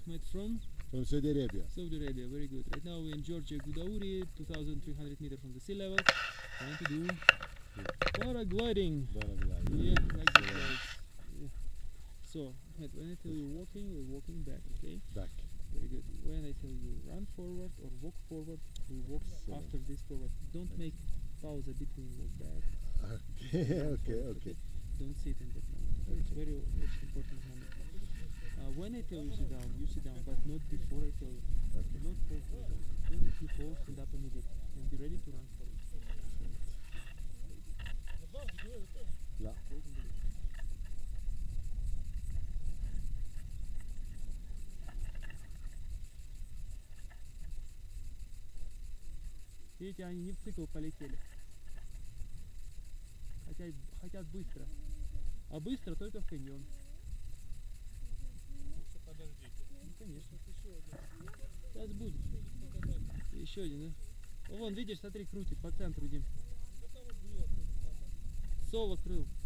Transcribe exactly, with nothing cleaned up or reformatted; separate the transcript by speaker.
Speaker 1: Ahmed from?
Speaker 2: From Saudi Arabia.
Speaker 1: Saudi Arabia, very good. Right now we're in Georgia Gudauri, two thousand three hundred meters from the sea level. Trying to do paragliding.
Speaker 2: Paragliding.
Speaker 1: Yeah, like the flights. Yeah. So, Ahmed, when I tell you walking, we're walking back, okay?
Speaker 2: Back.
Speaker 1: Very good. When I tell you run forward or walk forward, we walk
Speaker 2: So.
Speaker 1: after this forward. Don't make pause between walk back.
Speaker 2: Okay, okay, okay.
Speaker 1: Don't sit in that moment. Okay. It's very, very important moment. Uh, when I tell you sit down, you sit down, but not before I tell you.
Speaker 2: Okay.
Speaker 1: Not fall forward. Then if you fall, stand up immediately and be ready to run forward.
Speaker 2: لا.
Speaker 1: Видите, они не в цикл полетели. Хотят, хотят быстро. А быстро только в каньон.
Speaker 3: Подождите.
Speaker 1: Ну, конечно. Сейчас будет. Еще один, да? Вон, видишь, смотри, крутит по центру, Дим. Соло крыл.